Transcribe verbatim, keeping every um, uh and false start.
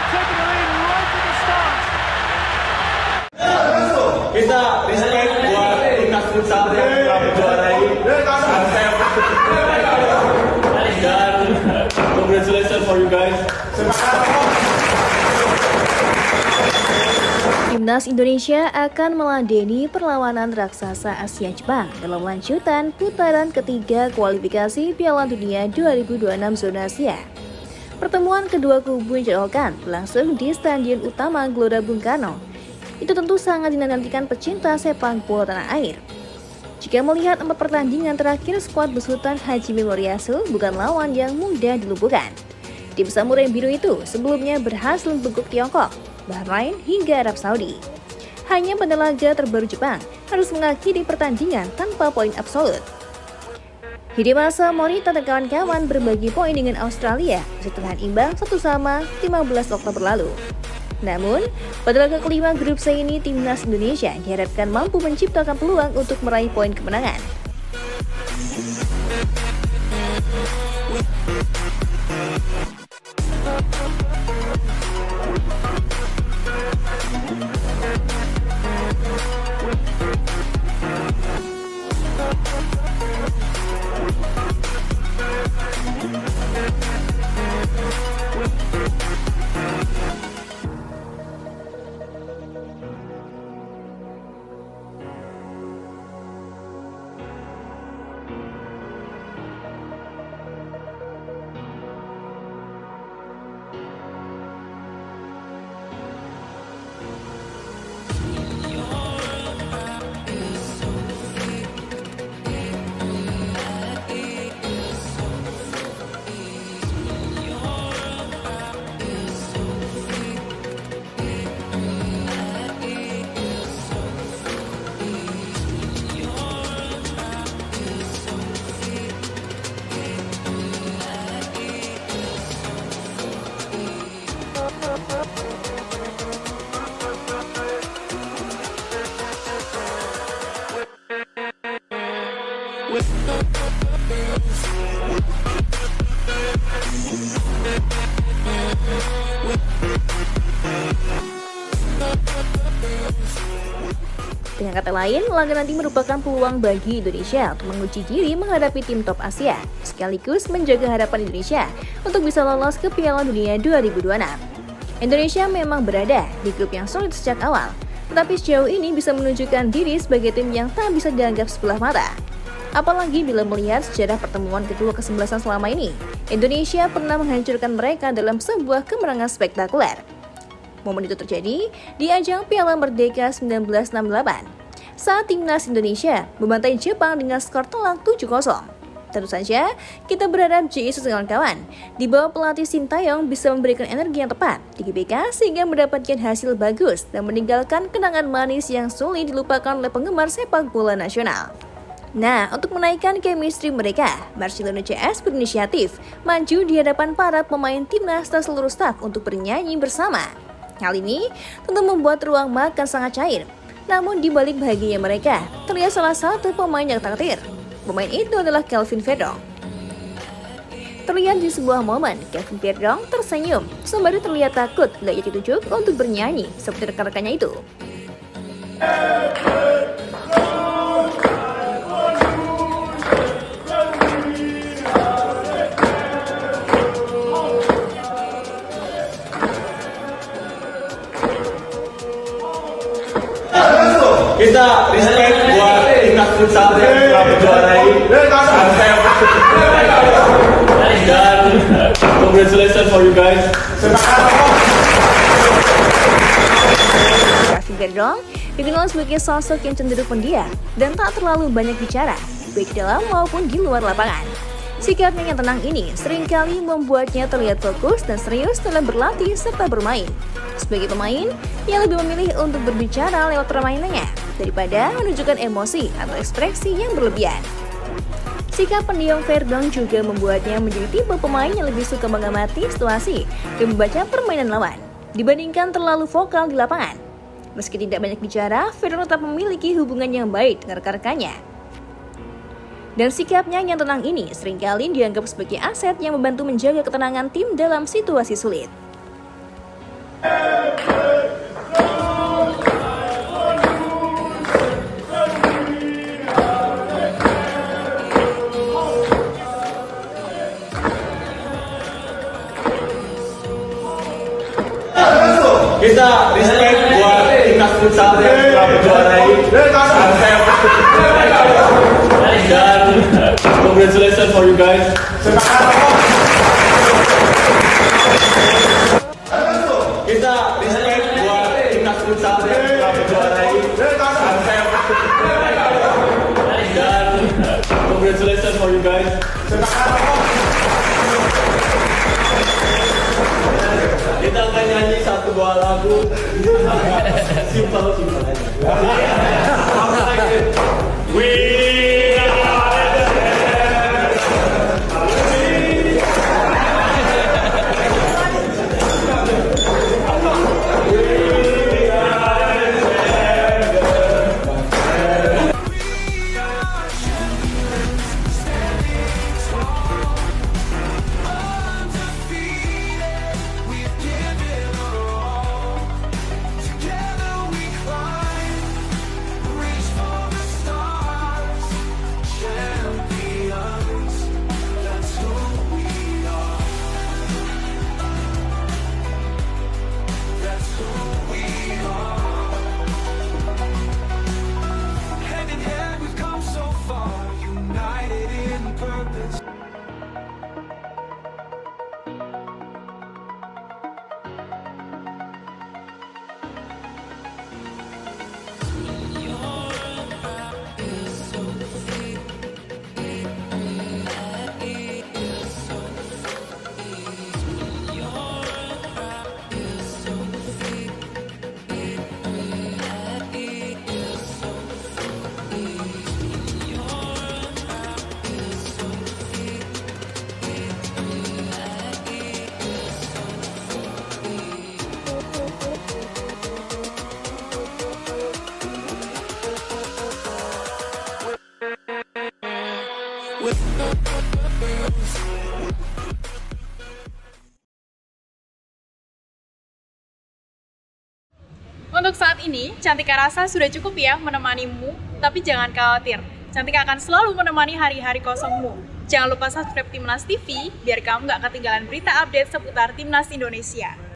taking the lead right at the start. Kita respect buat timnas futsal yang telah menjuarai Asep dan congratulations for you guys. Timnas Indonesia akan meladeni perlawanan raksasa Asia Jepang dalam lanjutan putaran ketiga kualifikasi Piala Dunia dua ribu dua puluh enam zona Asia. Pertemuan kedua kubu dijadwalkan berlangsung di Stadion Utama Gelora Bung Karno. Itu tentu sangat dinantikan pecinta sepak bola tanah air. Jika melihat empat pertandingan terakhir, skuad besutan Hajime Moriyasu bukan lawan yang mudah dilumpuhkan. Tim Samurai Biru itu sebelumnya berhasil membekuk Tiongkok, Bahrain hingga Arab Saudi. Hanya pada laga terbaru Jepang harus mengakhiri pertandingan tanpa poin absolut. Hidemasa Morita dan kawan-kawan berbagi poin dengan Australia setelah imbang satu sama lima belas Oktober lalu. Namun, pada laga kelima grup C ini timnas Indonesia diharapkan mampu menciptakan peluang untuk meraih poin kemenangan. Dengan kata lain, laga nanti merupakan peluang bagi Indonesia untuk menguji diri menghadapi tim top Asia, sekaligus menjaga harapan Indonesia untuk bisa lolos ke Piala Dunia dua ribu dua puluh enam. Indonesia memang berada di grup yang sulit sejak awal, tetapi sejauh ini bisa menunjukkan diri sebagai tim yang tak bisa dianggap sebelah mata. Apalagi bila melihat sejarah pertemuan kedua kesebelasan selama ini, Indonesia pernah menghancurkan mereka dalam sebuah kemenangan spektakuler. Momen itu terjadi di ajang Piala Merdeka seribu sembilan ratus enam puluh delapan saat timnas Indonesia membantai Jepang dengan skor telak tujuh kosong. Tentu saja, kita berharap J I S dan kawan-kawan di bawah pelatih Sintayong bisa memberikan energi yang tepat di G B K sehingga mendapatkan hasil bagus dan meninggalkan kenangan manis yang sulit dilupakan oleh penggemar sepak bola nasional. Nah, untuk menaikkan chemistry mereka, Marcelino C S berinisiatif maju di hadapan para pemain timnas dan seluruh staf untuk bernyanyi bersama. Hal ini tentu membuat ruang makan sangat cair. Namun di balik bahagianya mereka, terlihat salah satu pemain yang takdir. Pemain itu adalah Kelvin Verdong. Terlihat di sebuah momen, Kelvin Verdong tersenyum sembari terlihat takut gak jadi tunjuk untuk bernyanyi seperti rekan-rekannya itu. Kita respect buat timnas futsal yang telah menjuarai Asep dan congratulations for you guys. Kelvin Verdong dikenal sebagai sosok yang cenderung pendiam dan tak terlalu banyak bicara, baik dalam maupun di luar lapangan. Sikapnya yang tenang ini seringkali membuatnya terlihat fokus dan serius dalam berlatih serta bermain. Sebagai pemain, ia lebih memilih untuk berbicara lewat permainannya daripada menunjukkan emosi atau ekspresi yang berlebihan. Sikap pendiam Verdong juga membuatnya menjadi tipe pemain yang lebih suka mengamati situasi dan membaca permainan lawan dibandingkan terlalu vokal di lapangan. Meski tidak banyak bicara, Verdong tetap memiliki hubungan yang baik dengan rekan-rekannya. Dan sikapnya yang tenang ini seringkali dianggap sebagai aset yang membantu menjaga ketenangan tim dalam situasi sulit. Kita respect buat timnas futsal yang telah menjuarai Asep. Dan congratulations for you guys. Kita respect buat timnas futsal yang telah menjuarai Asep. Dan congratulations for you guys. Kita akan nyanyi satu dua lagu. Simpel simpel aja. We Untuk saat ini, Cantika rasa sudah cukup ya menemanimu, tapi jangan khawatir. Cantika akan selalu menemani hari-hari kosongmu. Jangan lupa subscribe Timnas T V, biar kamu gak ketinggalan berita update seputar Timnas Indonesia.